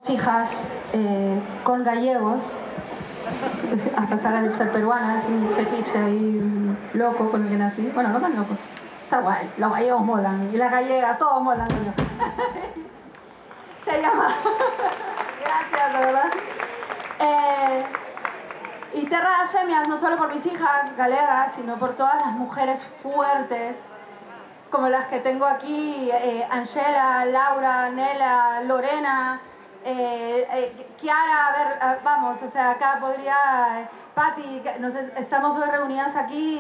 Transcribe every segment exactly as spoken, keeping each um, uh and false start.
hijas eh, con gallegos, a pesar de ser peruana, es un fetiche ahí loco con el que nací. Bueno, no tan loco, está guay, los gallegos molan, y las gallegas, todos molan. Se llama, gracias, de verdad. Eh, y Terra das Femias, no solo por mis hijas galegas, sino por todas las mujeres fuertes, como las que tengo aquí, eh, Angela, Laura, Nela, Lorena, eh, eh, Kiara, a ver, a, vamos, o sea, acá podría, eh, Patti, nos es, estamos hoy reunidas aquí.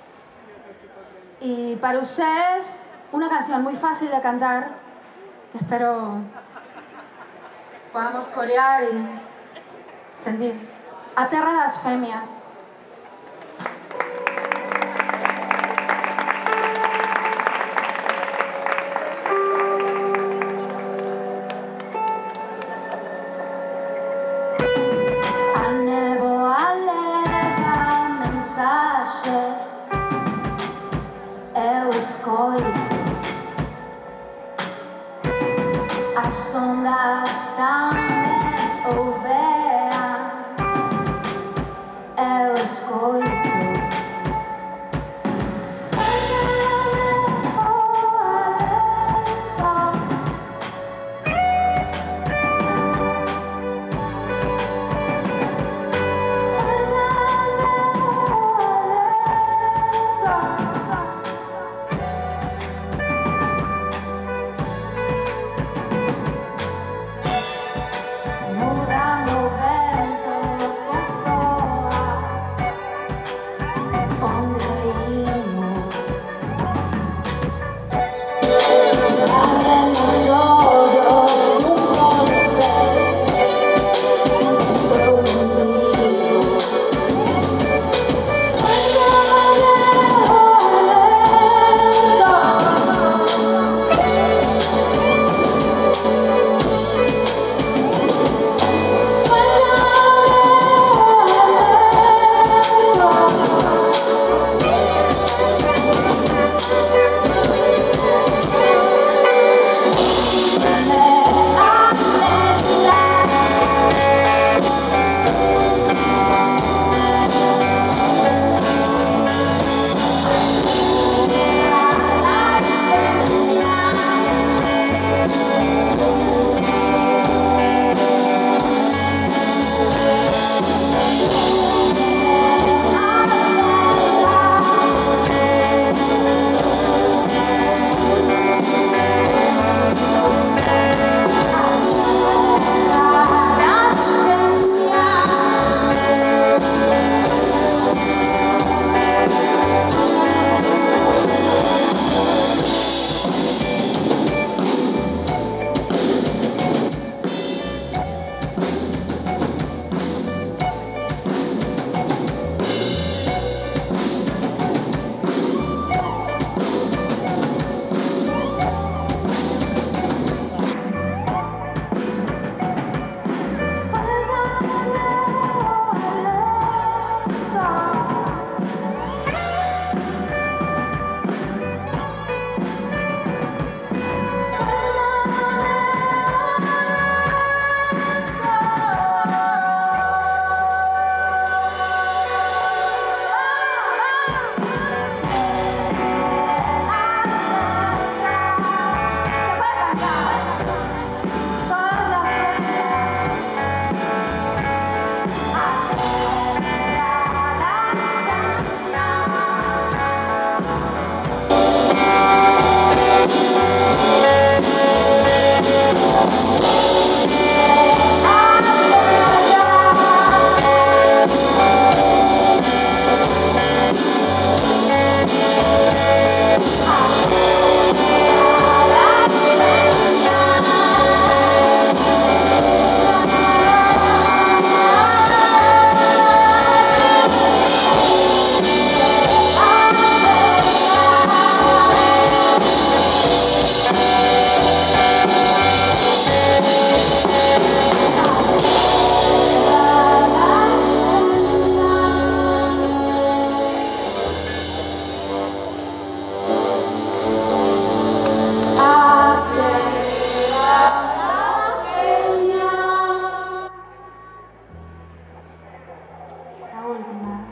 Y para ustedes, una canción muy fácil de cantar, que espero podamos corear y sentir. A Terra das Femias. A névoa leva mensaxes, eu escoito. As ondas tamén ouvean, eu escoito. Muda, muda.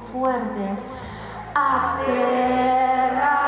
fuerte. Aterra.